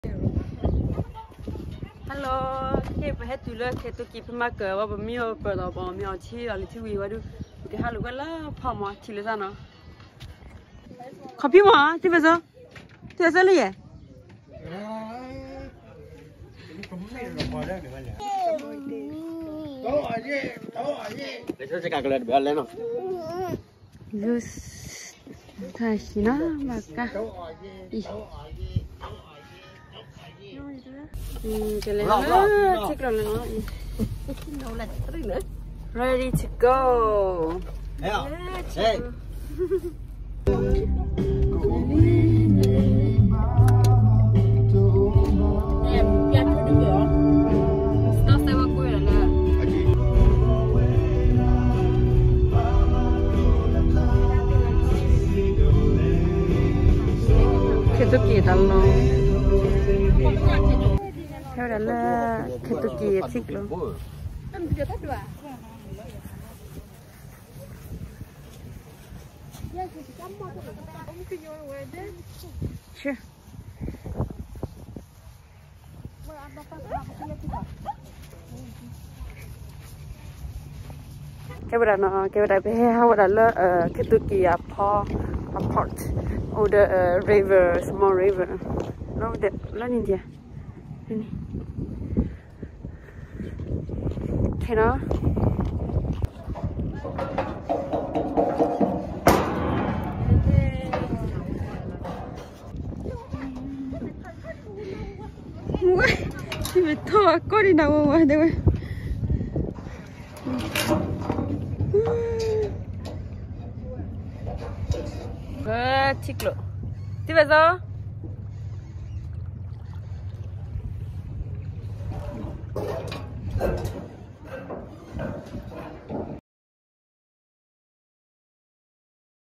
Hello, khi mà hết tuổi lớn khi tôi kịp mà cờ vào bấm miêu cờ đó bấm miêu chi là lịch sử vào được cái hai lúc là phòng mà chỉ là sao nó không biết mà thì bây giờ lấy gì để cho cái lên bữa lên không thay gì nó mà cả cái này nó thích rồi nó ready to go hey tôi kỳ đó luôn theo đó là khi tôi kỳ thích luôn sure cái bữa đó bé how đó là cái tôi kỳ Rockport or the river, small river. No, the learning here. Okay, no. Chị phải thò con đi đâu mà đây. Thích lộ. Tiếp bây giờ.